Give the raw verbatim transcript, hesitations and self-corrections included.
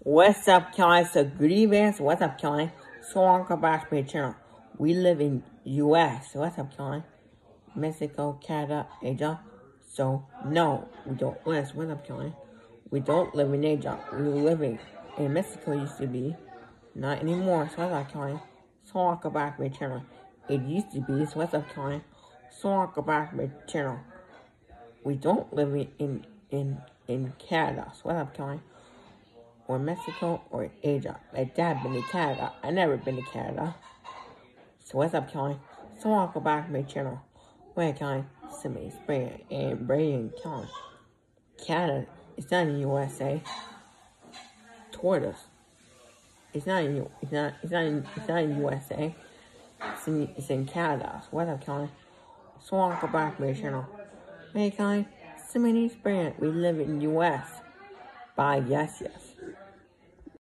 What's up, guys? So good evening. What's up, guys? So welcome back to my channel. We live in U S. So what's up, guys? Mexico, Canada, Asia. So no, we don't live. What's up, guys? We don't live in Asia. We live in, in Mexico. Used to be, not anymore. So what's up, guys? So welcome back to my channel. It used to be. So what's up, guys? So welcome back to my channel. We don't live in in in, in Canada. So what's up, guys? Or Mexico, or Asia. Like dad been to Canada. I never been to Canada. So what's up, Kelly? So welcome back to my channel. Wait, Kelly, somebody spring and Brady Kelly. Canada, it's not in U S A. Toward us. It's not in it's not it's not in it's not in U S A. It's in it's in Canada. So what's up, Kelly? So welcome back to my channel. Hey, Kelly, somebody spring. We live in U S. Bye, yes, yes.